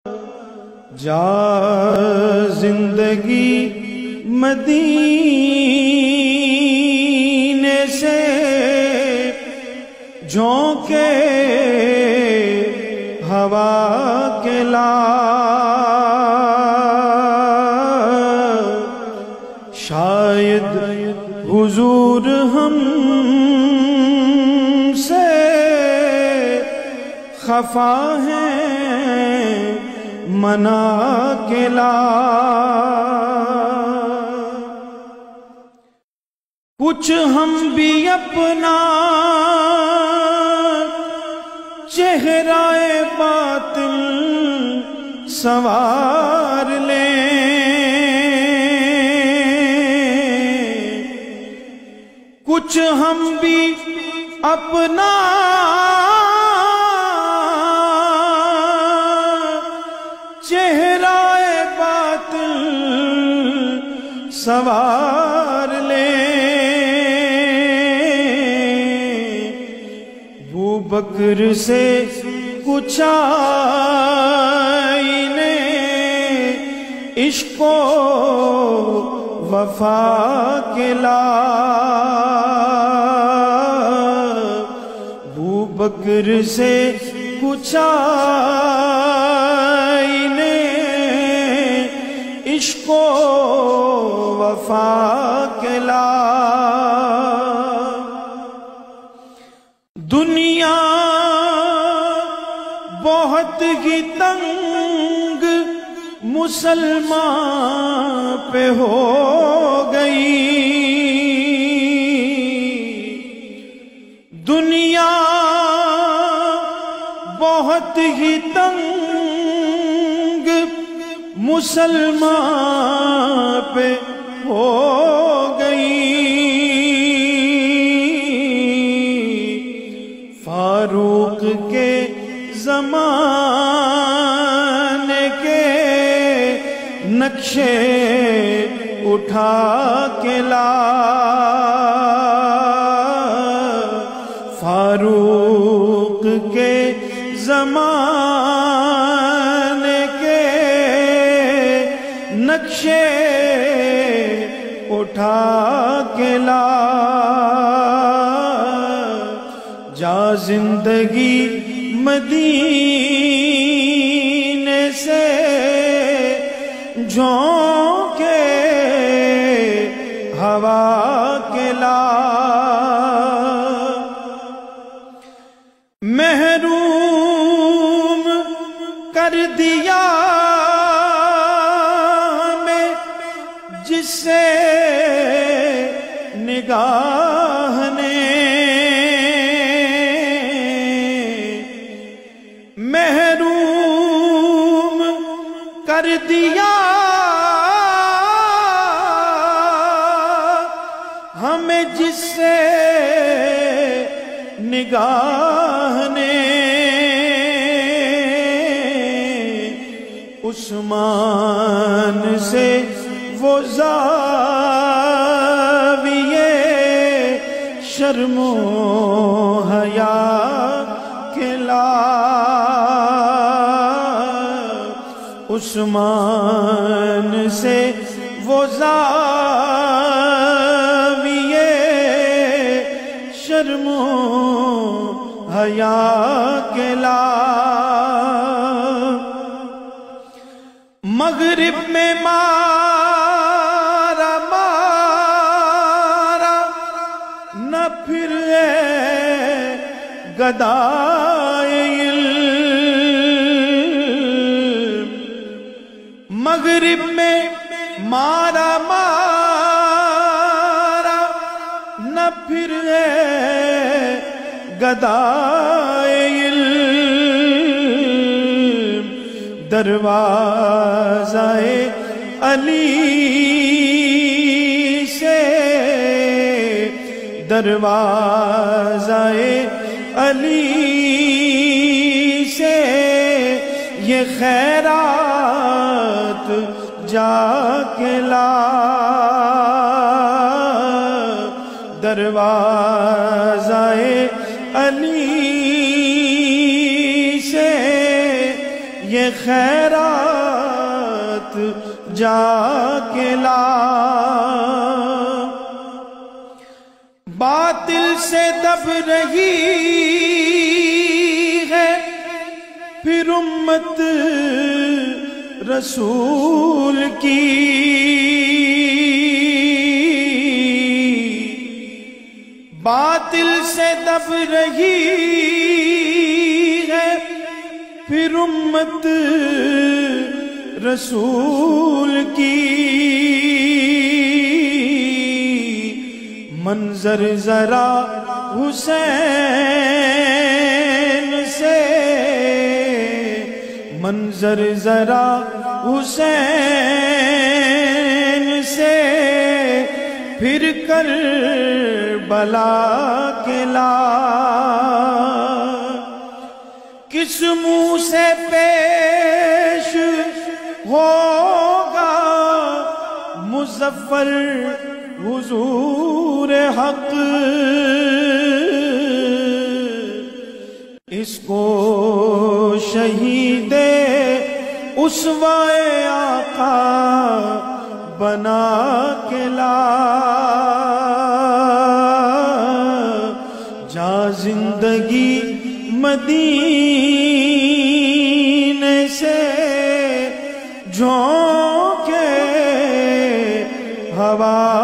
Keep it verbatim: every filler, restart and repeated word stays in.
جا زندگی مدینے سے جھونکے ہوا کے لا، شاید حضور ہم سے خفا ہیں منا کے لا، کچھ ہم بھی اپنا چہرہ باطل سنوار لیں، کچھ ہم بھی اپنا چہرہ باطل سنوار لیں، ابو بکر سے کچھ آئینے عشق و وفا کے لا، ابو بکر سے کچھ آئینے عشق و وفا کے لا، دنیا بہت ہی تنگ مسلمان پہ ہو گئی، دنیا بہت ہی تنگ مسلمان پہ ہو گئی، فاروق کے زمانے کے نقشے اٹھا کے لا، فاروق کے زمانے کے نقشے اٹھا کے لا، جا زندگی مدینے سے جھونکے ہوا کے لا، محروم کر دیا ہمیں جس سے نگاہ نے، محروم کر دیا ہمیں جس سے نگاہ نے، عثمان سے وہ زاویے شرم و حیا کے لا، عثمان سے وہ زاویے شرم و حیا کے لا، مغرب میں مارا مارا نہ پھر گدائے علم، مغرب میں مارا مارا نہ پھر گدائے علم، دروازہ علی سے دروازہ علی سے یہ خیرات جا کے لا، دروازہ علی سے یہ خیرات جا کے لا، باطل سے دب رہی ہے پھر امت رسول کی، باطل سے دب رہی ہے پھر امت رسول کی، منظر ذرا حسین سے، منظر ذرا حسین سے پھر کربلا کے لا، کس منہ سے پیش ہوگا مظفر حضور حق، اس کو شہید اسوہ آقا بنا کے لا، جا زندگی مدینے سے جھونکے ہوا